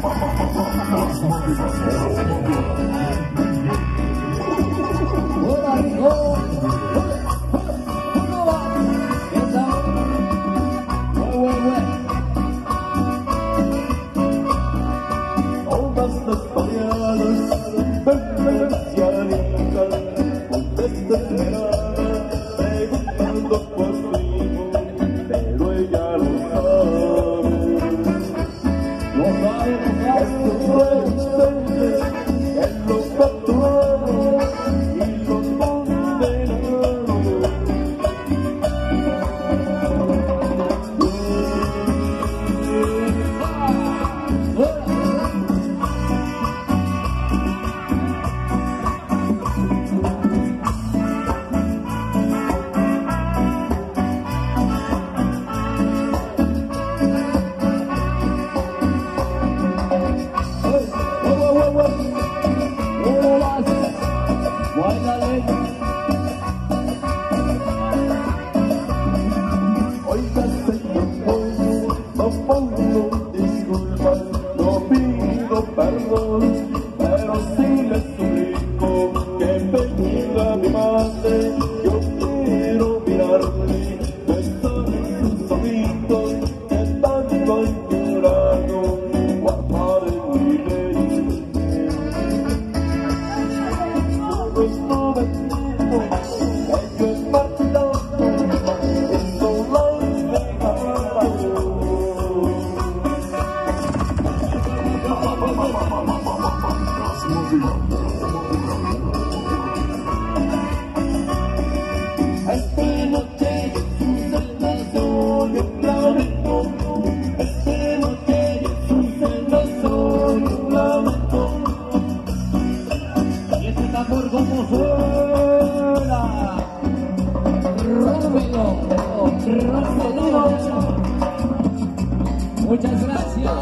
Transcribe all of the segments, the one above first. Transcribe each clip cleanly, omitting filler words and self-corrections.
Muchas gracias.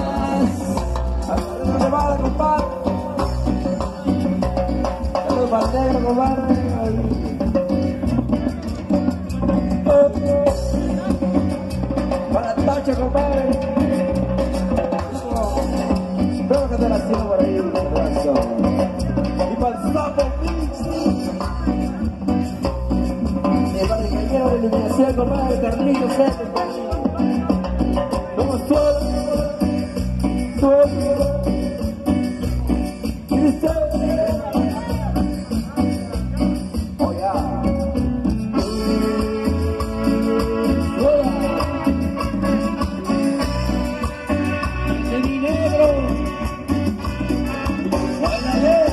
Saludos, compadre. Saludos para el negro, compadre. Para el tacho, compadre. Espero que te la siga por ahí, un abrazo. Y para el sapo mix. Y para el ingeniero de iluminación, compadre, Carlitos Fete. Como suelo, y dice, oh yeah. De mi negro, bailale.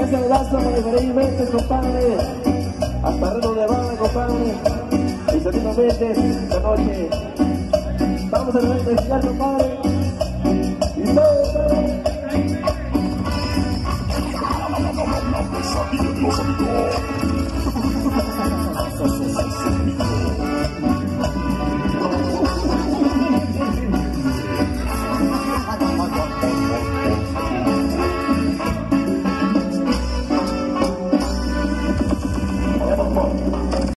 ese abrazo para Efraín Méndez, compadre. Hasta Reno Nevada, compadre. Y Solino Méndez, esta noche. Vamos a ver el final, compadre. Y todo. La pesadilla de los amigos.